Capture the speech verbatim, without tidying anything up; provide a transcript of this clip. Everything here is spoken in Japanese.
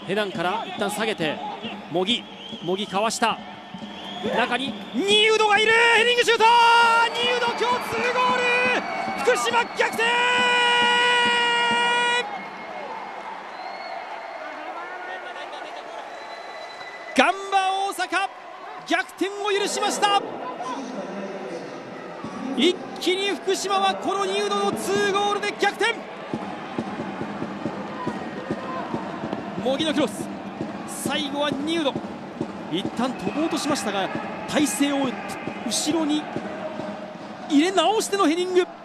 ヘナンから一旦下げて茂木茂木かわした中にニウドがいる。ヘディングシュート。ニウド今日ツーゴール。福島逆転。ガンバ大阪逆転を許しました。一気に福島はこのニウドのツーゴールで逆転。茂木のクロス、最後はニウド一旦飛ぼうとしましたが体勢を後ろに入れ直してのヘディング。